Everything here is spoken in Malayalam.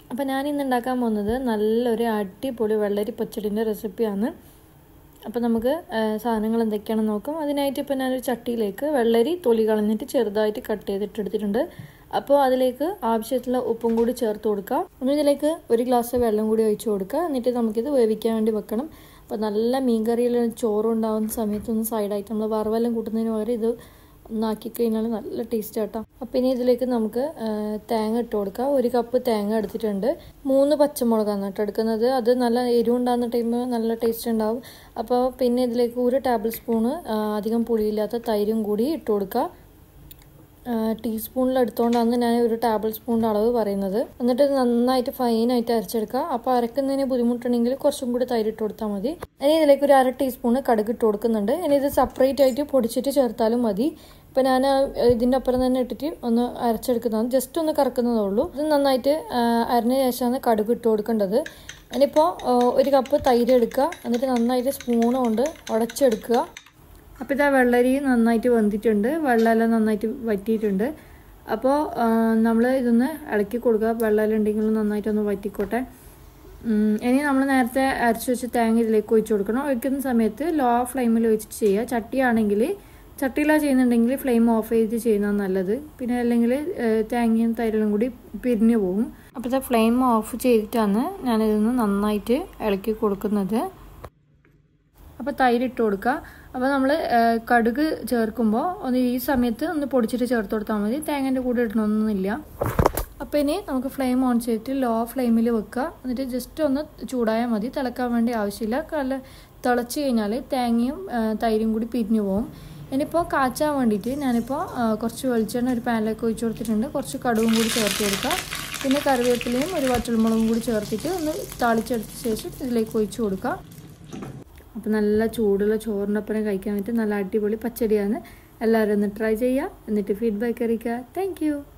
അപ്പോൾ ഞാൻ ഇന്ന് ഉണ്ടാക്കാൻ പോകുന്നത് നല്ലൊരു അടിപൊളി വെള്ളരി പച്ചടിൻ്റെ റെസിപ്പിയാണ്. അപ്പോൾ നമുക്ക് സാധനങ്ങൾ എന്തൊക്കെയാണെന്ന് നോക്കാം. അതിനായിട്ട് ഇപ്പോൾ ഞാനൊരു ചട്ടിയിലേക്ക് വെള്ളരി തൊലി കളഞ്ഞിട്ട് ചെറുതായിട്ട് കട്ട് ചെയ്തിട്ട് എടുത്തിട്ടുണ്ട്. അപ്പോൾ അതിലേക്ക് ആവശ്യത്തിലുള്ള ഉപ്പും കൂടി ചേർത്ത് കൊടുക്കുക. ഇതിലേക്ക് 1 ഗ്ലാസ് വെള്ളം കൂടി ഒഴിച്ച് കൊടുക്കുക. എന്നിട്ട് നമുക്കിത് വേവിക്കാൻ വേണ്ടി വെക്കണം. അപ്പോൾ നല്ല മീൻകറിയിൽ ചോറുണ്ടാകുന്ന സമയത്തൊന്ന് സൈഡായിട്ട് നമ്മൾ വറവെല്ലാം കൂട്ടുന്നതിന് പകരം ഇത് ഒന്നാക്കി കഴിഞ്ഞാൽ നല്ല ടേസ്റ്റ് ആട്ടോ. അപ്പം ഇനി ഇതിലേക്ക് നമുക്ക് തേങ്ങ ഇട്ട് കൊടുക്കാം. 1 കപ്പ് തേങ്ങ എടുത്തിട്ടുണ്ട്. 3 പച്ചമുളകാണ് കേട്ടോ എടുക്കുന്നത്. അത് നല്ല എരിവുണ്ടാകുന്ന ടൈം നല്ല ടേസ്റ്റ് ഉണ്ടാവും. അപ്പോൾ പിന്നെ ഇതിലേക്ക് 1 ടേബിൾ സ്പൂണ് അധികം പുളിയില്ലാത്ത തൈരും കൂടി ഇട്ട് കൊടുക്കുക. ടീസ്പൂണിൽ എടുത്തുകൊണ്ടാണ് ഞാൻ 1 ടേബിൾ സ്പൂണിൻ്റെ അളവ് പറയുന്നത്. എന്നിട്ട് നന്നായിട്ട് ഫൈനായിട്ട് അരച്ചെടുക്കുക. അപ്പോൾ അരക്കുന്നതിന് ബുദ്ധിമുട്ടുണ്ടെങ്കിൽ കുറച്ചും കൂടി തൈര് ഇട്ട് കൊടുത്താൽ മതി. ഇനി ഇതിലേക്ക് 1/2 ടീസ്പൂണ് കടുക് ഇട്ട് കൊടുക്കുന്നുണ്ട്. ഇനി ഇത് സെപ്പറേറ്റ് ആയിട്ട് പൊടിച്ചിട്ട് ചേർത്താലും മതി. ഇപ്പം ഞാൻ ഇതിൻ്റെ ഒപ്പം തന്നെ ഇട്ടിട്ട് ഒന്ന് അരച്ചെടുക്കുന്നതാണ്. ജസ്റ്റ് ഒന്ന് കറക്കുന്നതേ ഉള്ളൂ. ഇത് നന്നായിട്ട് അരഞ്ഞ ശേഷമാണ് കടുക് ഇട്ട് കൊടുക്കേണ്ടത്. ഇനിയിപ്പോൾ 1 കപ്പ് തൈര് എടുക്കുക. എന്നിട്ട് നന്നായിട്ട് സ്പൂൺ കൊണ്ട് ഉടച്ചെടുക്കുക. അപ്പോൾ ഇതാ വെള്ളരി നന്നായിട്ട് വെന്തിട്ടുണ്ട്. വെള്ളമെല്ലാം നന്നായിട്ട് വറ്റിയിട്ടുണ്ട്. അപ്പോൾ നമ്മൾ ഇതൊന്ന് ഇളക്കി കൊടുക്കുക. വെള്ളമെല്ലാം ഉണ്ടെങ്കിലും നന്നായിട്ടൊന്ന് വറ്റിക്കോട്ടെ. ഇനി നമ്മൾ നേരത്തെ അരച്ച് വെച്ച് തേങ്ങ ഇതിലേക്ക് ഒഴിച്ച് കൊടുക്കണം. ഒഴിക്കുന്ന സമയത്ത് ലോ ഫ്ലെയിമിൽ ഒഴിച്ചിട്ട് ചെയ്യുക. ചട്ടിയാണെങ്കിൽ ചട്ടിയിലാണ് ചെയ്യുന്നുണ്ടെങ്കിൽ ഫ്ലെയിം ഓഫ് ചെയ്ത് ചെയ്യുന്നതാണ് നല്ലത്. പിന്നെ അല്ലെങ്കിൽ തേങ്ങയും തൈരും കൂടി പിരിഞ്ഞു പോകും. അപ്പോൾ ഇത് ഫ്ലെയിം ഓഫ് ചെയ്തിട്ടാണ് ഞാനിതൊന്ന് നന്നായിട്ട് ഇളക്കി കൊടുക്കുന്നത്. അപ്പോൾ തൈര് ഇട്ട് കൊടുക്കുക. അപ്പോൾ നമ്മൾ കടുക് ചേർക്കുമ്പോൾ ഈ സമയത്ത് ഒന്ന് പൊടിച്ചിട്ട് ചേർത്ത് കൊടുത്താൽ മതി. തേങ്ങേൻ്റെ കൂടെ ഇടണമെന്നൊന്നുമില്ല. അപ്പോൾ ഇനി നമുക്ക് ഫ്ലെയിം ഓൺ ചെയ്തിട്ട് ലോ ഫ്ലെയിമിൽ വെക്കുക. എന്നിട്ട് ജസ്റ്റ് ഒന്ന് ചൂടായാൽ മതി. തിളക്കാൻ വേണ്ടി ആവശ്യമില്ല. തിളച്ച് കഴിഞ്ഞാൽ തേങ്ങയും തൈരും കൂടി പിരിഞ്ഞു പോകും. ഇനിയിപ്പോൾ കാച്ചാൻ വേണ്ടിയിട്ട് ഞാനിപ്പോൾ കുറച്ച് വെളിച്ചെണ്ണ ഒരു പാനിലേക്ക് ഒഴിച്ച് കൊടുത്തിട്ടുണ്ട്. കുറച്ച് കടുകും കൂടി ചേർത്ത് കൊടുക്കുക. പിന്നെ കറിവേപ്പിലയും 1 വറ്റൽമുളകും കൂടി ചേർത്തിട്ട് ഒന്ന് താളിച്ചെടുത്ത ശേഷം ഇതിലേക്ക് ഒഴിച്ച് കൊടുക്കുക. അപ്പോൾ നല്ല ചൂടുള്ള ചോറിൻ്റെ ഒപ്പം കഴിക്കാൻ പറ്റും നല്ല അടിപൊളി പച്ചടിയാണ്. എല്ലാവരും ഒന്ന് ട്രൈ ചെയ്യുക. എന്നിട്ട് ഫീഡ്ബാക്ക് അറിയിക്കുക. താങ്ക്